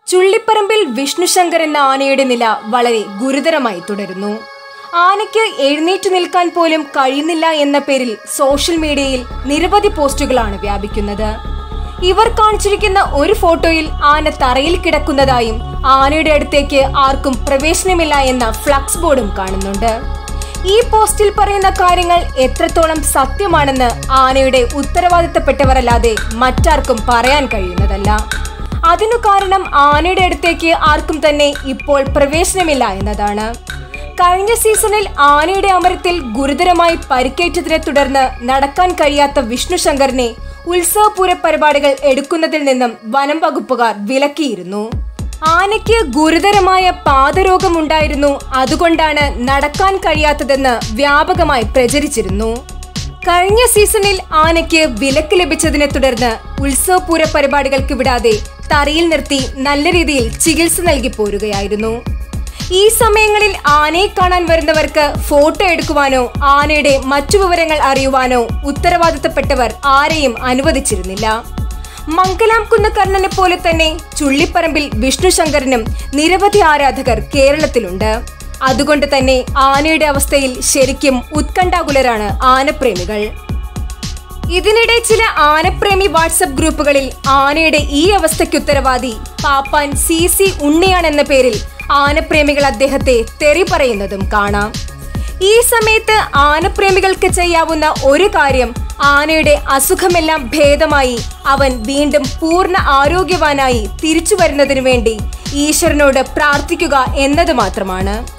ചുള്ളിപ്പറമ്പിൽ വിഷ്ണുശങ്കർ എന്ന ആനയുടെ നില വളരെ ഗുരുതരമായി തുടരുന്നു. ആനയ്ക്ക് എഴുന്നേറ്റു നിൽക്കാൻ പോലും കഴിയുന്നില്ല എന്ന പേരിൽ സോഷ്യൽ മീഡിയയിൽ നിരവധി പോസ്റ്റുകളാണ് വ്യാപിക്കുന്നത്. ഇവർ കാണിച്ചിരിക്കുന്ന ഒരു ഫോട്ടോയിൽ ആന തറയിൽ കിടക്കുന്നതായും ആനയുടെ അടുത്തേക്ക് ആർക്കും പ്രവേശനമില്ല എന്ന ഫ്ലക്സ് ബോർഡും കാണുന്നുണ്ട്. ഈ പോസ്റ്റിൽ പറയുന്ന കാര്യങ്ങൾ എത്രത്തോളം സത്യമാണെന്ന് ആനയുടെ ഉത്തരവാദിത്തപ്പെട്ടവരല്ലാതെ മറ്റാർക്കും പറയാൻ കഴിയുന്നതല്ല. അതിനു കാരണം ആനയുടെ അടുത്തേക്ക് ആർക്കും തന്നെ ഇപ്പോൾ പ്രവേശനമില്ല എന്നതാണ്. കഴിഞ്ഞ സീസണിൽ ആനയുടെ അമരത്തിൽ ഗുരുതരമായി പരിക്കേറ്റതിനെ തുടർന്ന് നടക്കാൻ കഴിയാത്ത വിഷ്ണുശങ്കറിനെ ഉത്സവപൂര പരിപാടികൾ എടുക്കുന്നതിൽ നിന്നും വനം വകുപ്പുകാർ വിലക്കിയിരുന്നു. ആനയ്ക്ക് ഗുരുതരമായ പാദരോഗമുണ്ടായിരുന്നു, അതുകൊണ്ടാണ് നടക്കാൻ കഴിയാത്തതെന്ന് വ്യാപകമായി പ്രചരിച്ചിരുന്നു. കഴിഞ്ഞ സീസണിൽ ആനയ്ക്ക് വിലക്ക് ലഭിച്ചതിനെ തുടർന്ന് ഉത്സവപൂര പരിപാടികൾക്ക് വിടാതെ തറയിൽ നിർത്തി നല്ല രീതിയിൽ ചികിത്സ നൽകി പോരുകയായിരുന്നു. ഈ സമയങ്ങളിൽ ആനയെ കാണാൻ വരുന്നവർക്ക് ഫോട്ടോ എടുക്കുവാനോ ആനയുടെ മറ്റു വിവരങ്ങൾ അറിയുവാനോ ഉത്തരവാദിത്തപ്പെട്ടവർ ആരെയും അനുവദിച്ചിരുന്നില്ല. മംഗലാംകുന്ന് കർണനെ പോലെ തന്നെ ചുള്ളിപ്പറമ്പിൽ വിഷ്ണുശങ്കറിനും നിരവധി ആരാധകർ കേരളത്തിലുണ്ട്. അതുകൊണ്ട് തന്നെ ആനയുടെ അവസ്ഥയിൽ ശരിക്കും ഉത്കണ്ഠാകുലരാണ് ആനപ്രേമികൾ. ഇതിനിടെ ചില ആനപ്രേമി വാട്സപ്പ് ഗ്രൂപ്പുകളിൽ ആനയുടെ ഈ അവസ്ഥയ്ക്ക് ഉത്തരവാദി പാപ്പാൻ CC ഉണ്ണിയാണെന്ന പേരിൽ ആനപ്രേമികൾ അദ്ദേഹത്തെ തെറി പറയുന്നതും കാണാം. ഈ സമയത്ത് ആനപ്രേമികൾക്ക് ചെയ്യാവുന്ന ഒരു കാര്യം ആനയുടെ അസുഖമെല്ലാം ഭേദമായി അവൻ വീണ്ടും പൂർണ്ണ ആരോഗ്യവാനായി തിരിച്ചു വരുന്നതിനു വേണ്ടി ഈശ്വരനോട് പ്രാർത്ഥിക്കുക എന്നത് മാത്രമാണ്.